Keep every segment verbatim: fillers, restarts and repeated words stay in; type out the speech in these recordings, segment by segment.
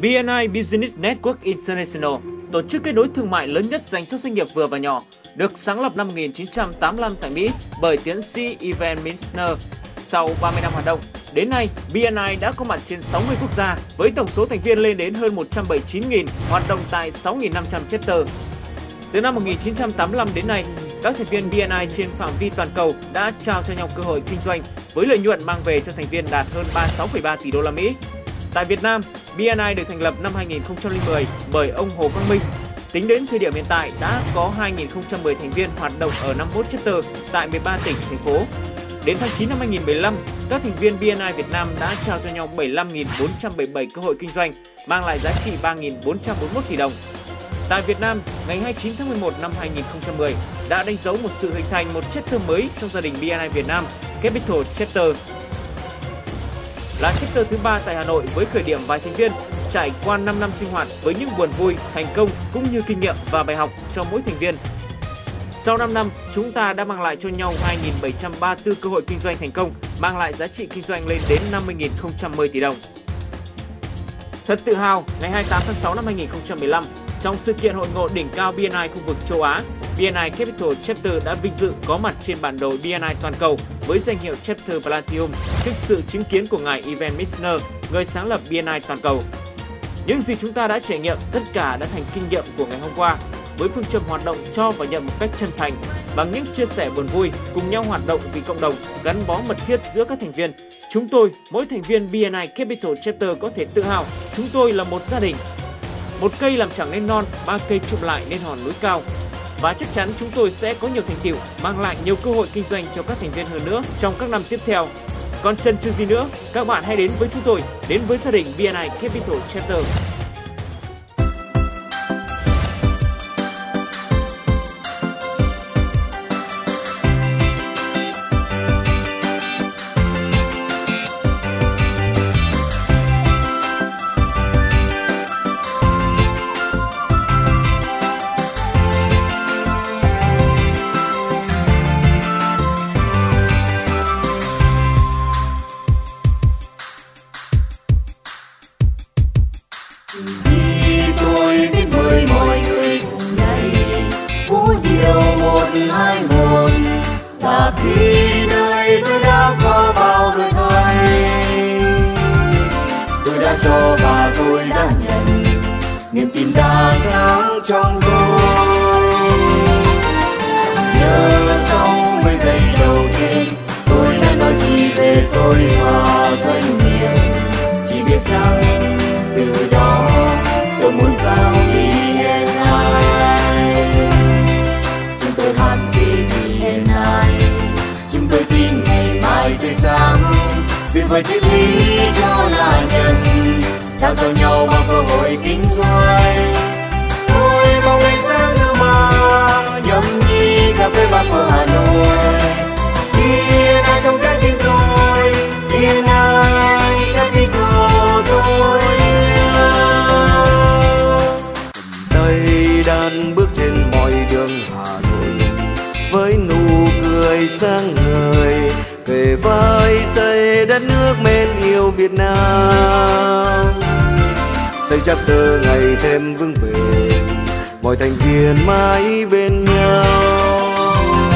bê en i Business Network International, tổ chức kết nối thương mại lớn nhất dành cho doanh nghiệp vừa và nhỏ, được sáng lập năm một nghìn chín trăm tám mươi lăm tại Mỹ bởi tiến sĩ Ivan Misner. Sau ba mươi năm hoạt động, đến nay, bê en i đã có mặt trên sáu mươi quốc gia với tổng số thành viên lên đến hơn một trăm bảy mươi chín nghìn, hoạt động tại sáu nghìn năm trăm chapter. Từ năm một nghìn chín trăm tám mươi lăm đến nay, các thành viên bê en i trên phạm vi toàn cầu đã trao cho nhau cơ hội kinh doanh với lợi nhuận mang về cho thành viên đạt hơn ba mươi sáu phẩy ba tỷ đô la Mỹ. Tại Việt Nam, bê en i được thành lập năm hai nghìn không trăm lẻ mười bởi ông Hồ Quang Minh. Tính đến thời điểm hiện tại đã có hai nghìn không trăm mười thành viên hoạt động ở năm mươi mốt chapter tại mười ba tỉnh, thành phố. Đến tháng chín năm hai nghìn không trăm mười lăm, các thành viên bê en i Việt Nam đã trao cho nhau bảy mươi lăm nghìn bốn trăm bảy mươi bảy cơ hội kinh doanh, mang lại giá trị ba nghìn bốn trăm bốn mươi mốt tỷ đồng. Tại Việt Nam, ngày hai mươi chín tháng mười một năm hai nghìn không trăm mười đã đánh dấu một sự hình thành một chapter mới trong gia đình bê en i Việt Nam, Capital Chapter. Là chapter thứ ba tại Hà Nội với khởi điểm vài thành viên, trải qua năm năm sinh hoạt với những buồn vui, thành công cũng như kinh nghiệm và bài học cho mỗi thành viên. Sau năm năm, chúng ta đã mang lại cho nhau hai nghìn bảy trăm ba mươi tư cơ hội kinh doanh thành công, mang lại giá trị kinh doanh lên đến năm mươi nghìn không trăm mười tỷ đồng. Thật tự hào, ngày hai mươi tám tháng sáu năm hai nghìn không trăm mười lăm, trong sự kiện hội ngộ đỉnh cao bê en i khu vực châu Á, bê en i Capital Chapter đã vinh dự có mặt trên bản đồ bê en i toàn cầu với danh hiệu Chapter Platinum trước sự chứng kiến của ngài Ivan Misner, người sáng lập bê en i toàn cầu. Những gì chúng ta đã trải nghiệm tất cả đã thành kinh nghiệm của ngày hôm qua, với phương châm hoạt động cho và nhận một cách chân thành, bằng những chia sẻ buồn vui, cùng nhau hoạt động vì cộng đồng, gắn bó mật thiết giữa các thành viên. Chúng tôi, mỗi thành viên bê en i Capital Chapter có thể tự hào, chúng tôi là một gia đình. Một cây làm chẳng nên non, ba cây chụm lại nên hòn núi cao. Và chắc chắn chúng tôi sẽ có nhiều thành tựu, mang lại nhiều cơ hội kinh doanh cho các thành viên hơn nữa trong các năm tiếp theo. Còn chần chừ gì nữa, các bạn hãy đến với chúng tôi, đến với gia đình bê en i Capital Chapter. Vì tôi biết mời mọi người cùng đây, có điều một hai một là khi nơi tôi đã có bao đổi thay. Tôi đã cho và tôi đã nhận, niềm tin đã sáng trong tôi. Chẳng nhớ sau mấy giây đầu tiên tôi đã nói gì về tôi và doanh nghiệp, chỉ biết rằng từ đó tôi muốn vào bê en i. Chúng tôi hát vì bê en i, chúng tôi tin ngày mai tươi sáng. Tuyệt vời triết lý cho là nhân, trao cho nhau bao cơ hội kinh doanh. Tôi mong ngày sáng thứ ba nhâm nhi cà phê ba phở Hà Nội. bê en i trong trái tim tôi, bê en i Capital tôi. Đang bước trên mọi đường Hà Nội với nụ cười sáng ngời, về vai xây đất nước mến yêu Việt Nam. Xây chapter ngày thêm vững bền, mọi thành viên mãi bên nhau,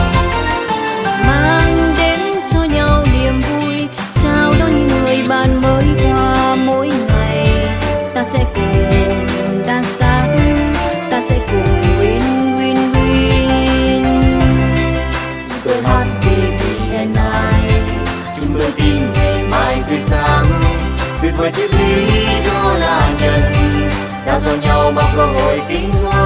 mang đến cho nhau niềm vui, chào đón những người bạn mới qua mỗi ngày. Ta sẽ cùng dance card, ta sẽ cùng win win win. Chúng tôi hát vì bê en i, chúng tôi tin ngày mai tươi sáng. Tuyệt vời triết lý cho là nhân, trao cho nhau bao cơ hội kinh doanh.